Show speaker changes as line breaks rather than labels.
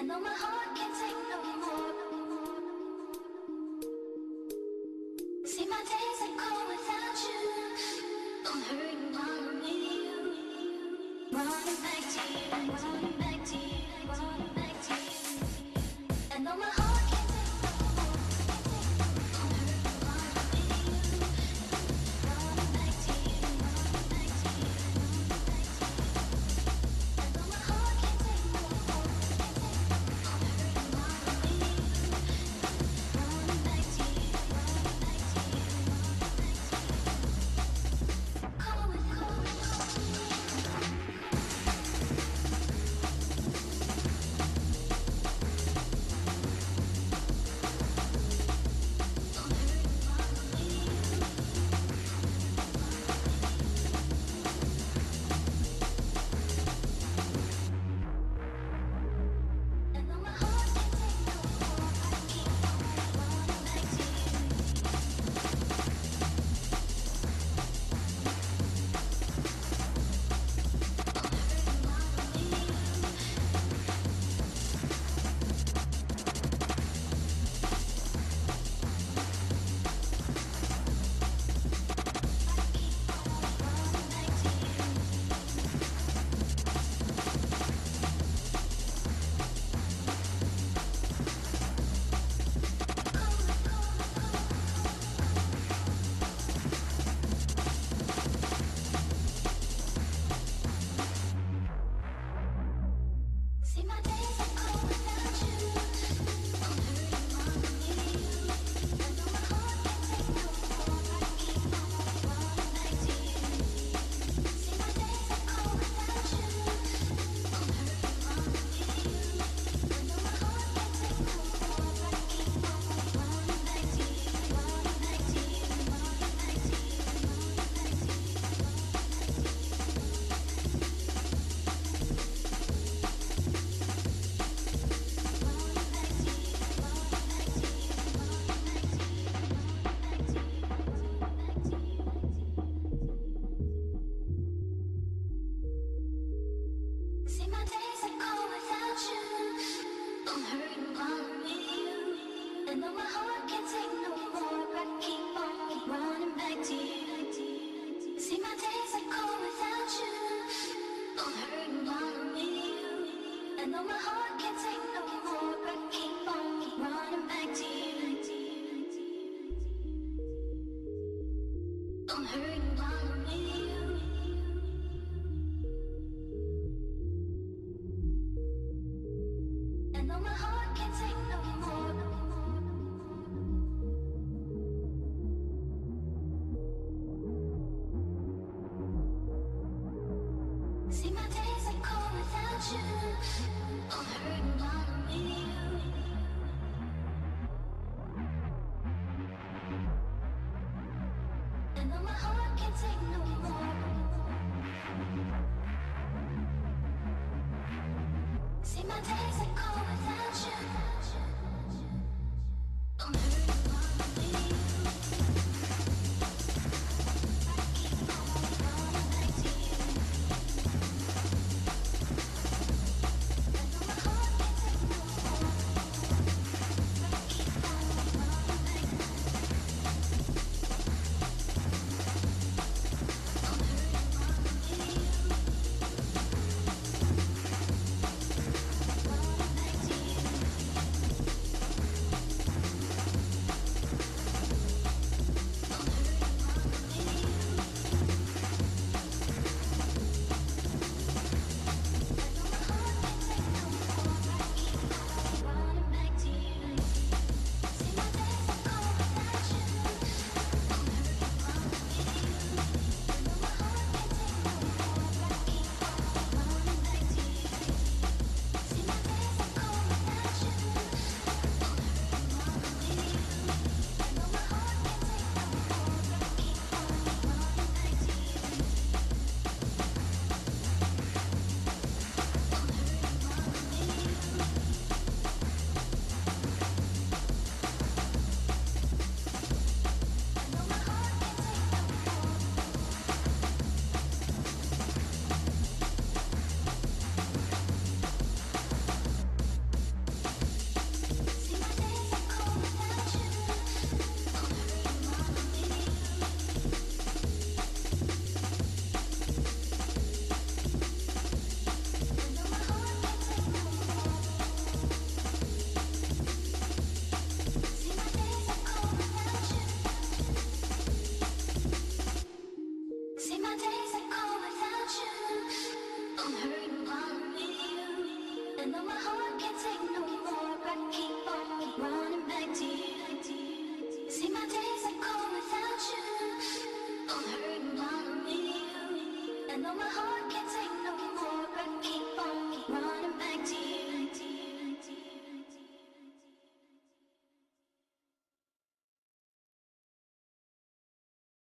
know my heart can't take no more. See my days are cold without you. I'm hurting while I'm with you. Running back to you, running back to you, running back to you. I know my heart can't take no more. I'm hurting while I'm with you. Running back to you, running back to you, running back to you. I know my heart can't take no more. I'm hurting while I'm with you. Running back to you, running back to you, running back to you. Cold with cold. See my days are cold without you. I'm hurting while I'm with you. I know my heart can't take no more. I keep on running back to you. See my days are cold without you. I'm hurting while I'm with you. I know my heart can't take no more. I keep on running back to you, running back to you, running back to you, running back to you. See my days are cold without you. I'm hurting while I'm with you. I know my heart can't take no more. I keep on running back to you. See my days are cold without you. I'm hurting while I'm with you. I know my heart can't take no more. I keep on running back to you. I'm hurting while I'm with you. I know my heart can't take no more. See my days are cold without you. I'm hurting while I'm with you. I know my heart can't take no more. See my days are cold without you. I'm hurting while I'm with you. I keep on running back to you. I know my heart can't take no more. I keep on running back. I'm hurting while I'm with you. Running back to you. And though my heart can't take no more, I keep on running back to you. See, my days are cold without you. I'm hurting while I'm with you. And though my heart can't